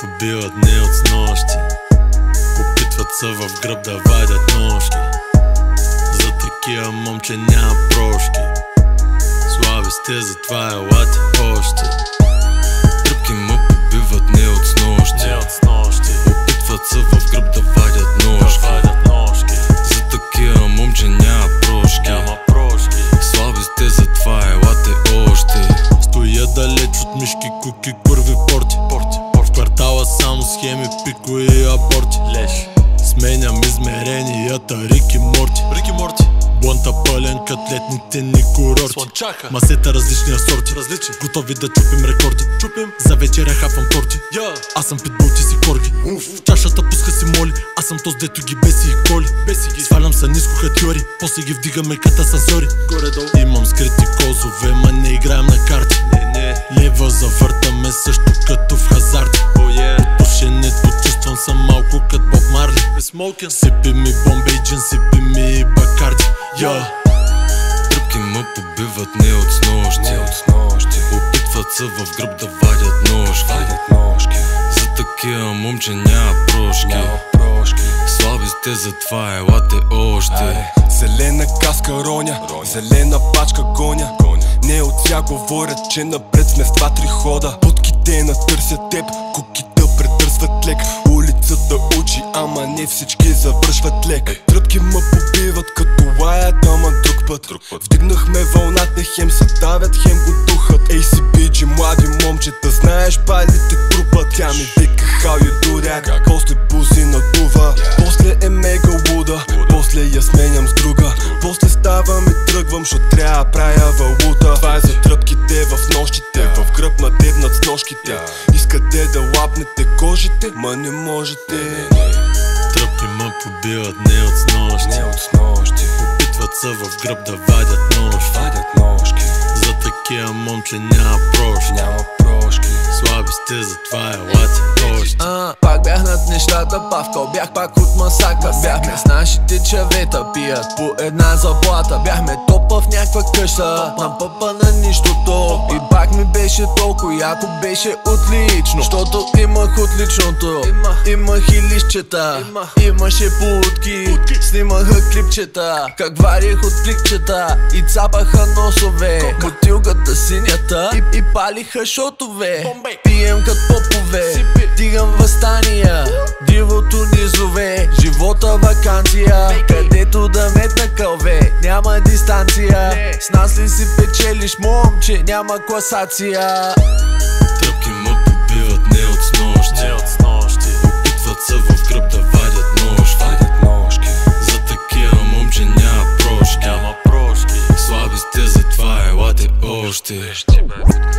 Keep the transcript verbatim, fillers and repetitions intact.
побиват дни от снощи. Опитват се в гръб да вадят ножки. За такива момче няма прошки. Слаби сте, затова елате още. Тръпки му побиват дни от снощи. Опитват се в гръб да вадят ножки. За такива момче няма прошки. Слаби сте, затова елате още. Стоя далеч от мишки, куки, курви, порти. В квартала само схеми, пикови и аборти. Сменям измеренията, Рик и Морти. Блънта пълен кът летните ни курорти. Масета различни асорти, готови да чупим рекорди. За вечеря хапвам торти. Аз съм питбул, ти си корги. В чашата пуска си моли, аз съм този дето ги беси и коли. Свалям са ниско хатьори, после ги вдигаме като асансьори. Имам скрити козове, ма не играем на карти. Лева завъртаме също като в хазарти. Пушенето чувствам съм малко като Боб Марли. Сипи ми Бомбей джин, сипи ми Бакарди. Тръпки му побиват не от снощи. Опитват се в гръб да вадят ножки. За такива момче няма прошки. Слаби сте, затова елате още. Зелена каска роня, зелена пачка гоня. Не от тя говорят, че напред сме с два-три хода. Путките натърсят теб, куките претърсват лек. Улицата учи, ама не всички завършват лек. Тръпки ме побиват като лаят, ама друг път. Вдигнахме вълната, хем се давят, хем го духат. Ей си биджи, млади момчета, знаеш балите трупат. Тя ми вика how you do that, после бузи надува. После е мега луда, после я сменям с друга. После ставам и тръгвам, шо трябва да правя валута. Това е за тръпките в нощите, в гръб надебнат с ножките. Искате да лапнете кожите, ма не можете. Тръпки ме побиват не от снощи. Опитват се в гръб да вадят ножки. За такива момче няма прошки. Слаби сте, затова елате още. Uh, пак бях над нещата, павкал бях пак от масака. Бяхме с нашите чавета, пият по една заплата. Бяхме топа в някаква къща, на пъпа на нищото. И пак ми беше толкова яко, беше отлично. Щото имах отличното, имах и листчета, имаше полутки, снимаха клипчета. Как варих от пликчета и цапаха носове. Бутилката синята и, и палиха шотове. Пием като попове, дигам въстания, дивото низове. Живота вакансия, където да метна кълве. Няма дистанция, с нас ли си печелиш, момче, няма класация. Тръпки ме побиват не от снощи. Опитват се в гръб да вадят ножки. За такива момче няма прошки. Слаби сте, затова елате още.